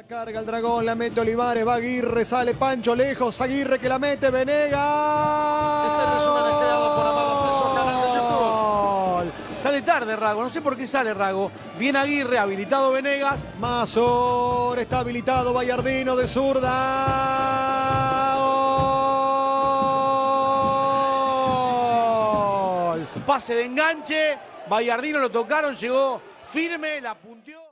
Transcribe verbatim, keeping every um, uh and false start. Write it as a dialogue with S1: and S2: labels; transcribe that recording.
S1: Carga el dragón, la mete Olivares, va Aguirre, sale Pancho lejos, Aguirre que la mete, Venegas.
S2: Este resumen es creado por Amado Ascenso, canal de YouTube. Sale tarde Rago, no sé por qué sale Rago. Viene Aguirre, habilitado Venegas.
S1: Mazor, está habilitado Bayardino de zurda. Gol.
S2: Pase de enganche, Bayardino lo tocaron, llegó firme, la punteó.